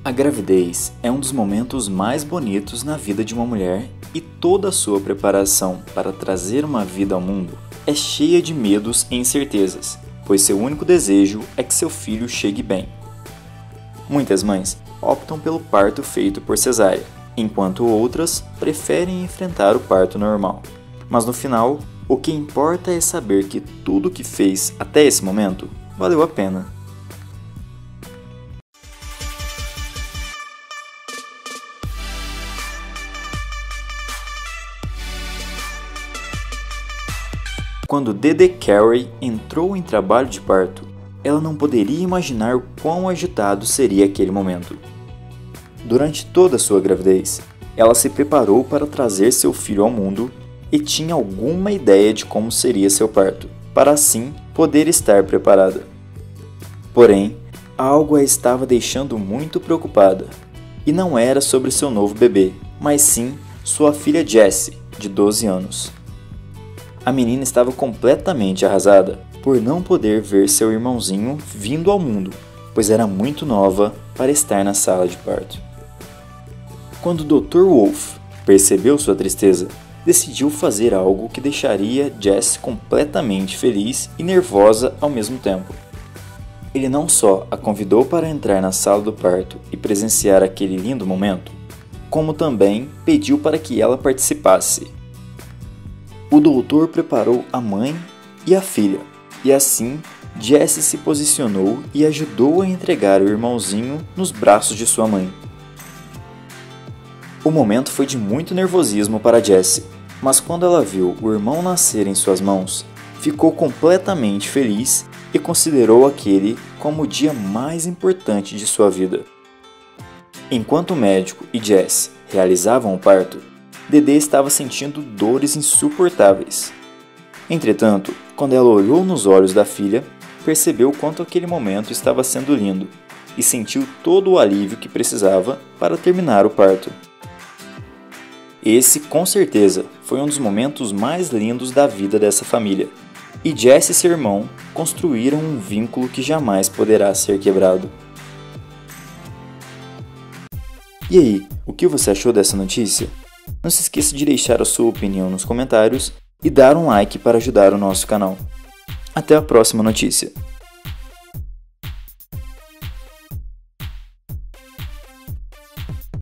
A gravidez é um dos momentos mais bonitos na vida de uma mulher e toda a sua preparação para trazer uma vida ao mundo é cheia de medos e incertezas, pois seu único desejo é que seu filho chegue bem. Muitas mães optam pelo parto feito por cesárea, enquanto outras preferem enfrentar o parto normal. Mas no final, o que importa é saber que tudo o que fez até esse momento valeu a pena. Quando Dede Carey entrou em trabalho de parto, ela não poderia imaginar o quão agitado seria aquele momento. Durante toda a sua gravidez, ela se preparou para trazer seu filho ao mundo e tinha alguma ideia de como seria seu parto, para assim poder estar preparada. Porém, algo a estava deixando muito preocupada, e não era sobre seu novo bebê, mas sim sua filha Jessie, de 12 anos. A menina estava completamente arrasada por não poder ver seu irmãozinho vindo ao mundo, pois era muito nova para estar na sala de parto. Quando o Dr. Wolf percebeu sua tristeza, decidiu fazer algo que deixaria Jess completamente feliz e nervosa ao mesmo tempo. Ele não só a convidou para entrar na sala do parto e presenciar aquele lindo momento, como também pediu para que ela participasse. O doutor preparou a mãe e a filha, e assim Jessie se posicionou e ajudou a entregar o irmãozinho nos braços de sua mãe. O momento foi de muito nervosismo para Jessie, mas quando ela viu o irmão nascer em suas mãos, ficou completamente feliz e considerou aquele como o dia mais importante de sua vida. Enquanto o médico e Jessie realizavam o parto, Dede estava sentindo dores insuportáveis. Entretanto, quando ela olhou nos olhos da filha, percebeu o quanto aquele momento estava sendo lindo e sentiu todo o alívio que precisava para terminar o parto. Esse, com certeza, foi um dos momentos mais lindos da vida dessa família, e Jess e seu irmão construíram um vínculo que jamais poderá ser quebrado. E aí, o que você achou dessa notícia? Não se esqueça de deixar a sua opinião nos comentários e dar um like para ajudar o nosso canal. Até a próxima notícia!